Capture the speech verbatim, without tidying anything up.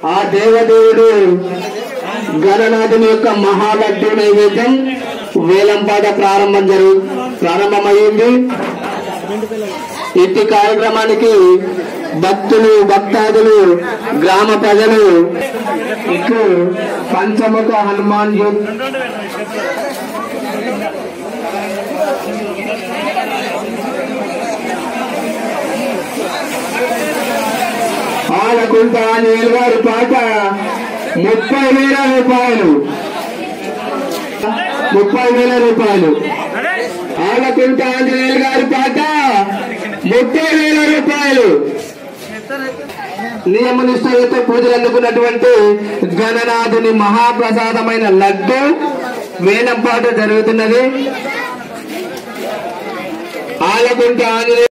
ఆ దేవదేవుడు గణనాథుని యొక్క మహాలడ్డు నైవేద్యం వేలంపాట ప్రారంభం జరుగు ప్రారంభమైంది. ఇట్టి కార్యక్రమానికి భక్తులు భక్తాదులు గ్రామ ప్రజలు ఇట్లు పంచముఖ హనుమాన్ ఆలకుంట ఆంజనేయులు గారి పాట ముప్పై వేల రూపాయలు ముప్పై వేల రూపాయలు ఆలకుంట ఆంజనేయులు గారి పాట ముప్పై వేల రూపాయలు. నియమ నిష్ఠలతో పూజలు అందుకున్నటువంటి గణనాథుని మహాప్రసాదమైన లడ్డు వేలంపాట జరుగుతున్నది. ఆలకుంట ఆంజనేయ